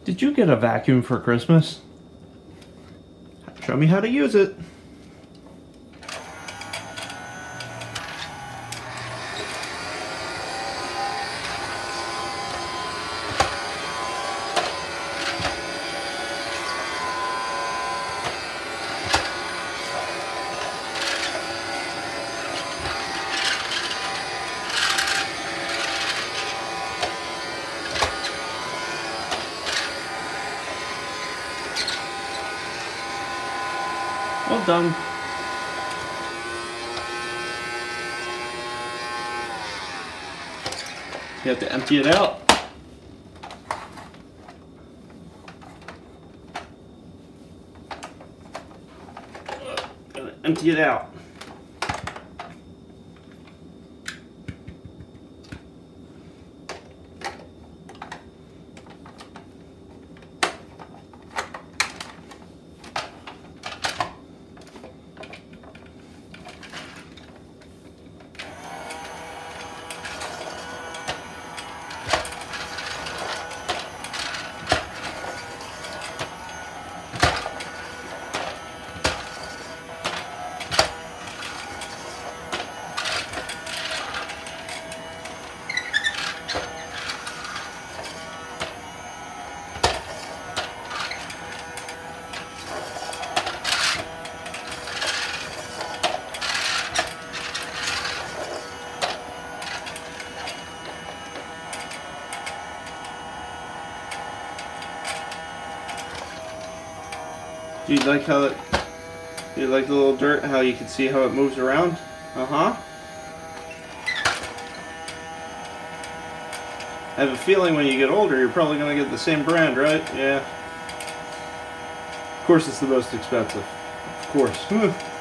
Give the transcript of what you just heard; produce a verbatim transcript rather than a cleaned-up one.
Did you get a vacuum for Christmas? Show me how to use it. Well done. You have to empty it out. Gotta empty it out. Do you like how it, do you like the little dirt, how you can see how it moves around? Uh-huh. I have a feeling when you get older, you're probably going to get the same brand, right? Yeah. Of course it's the most expensive. Of course.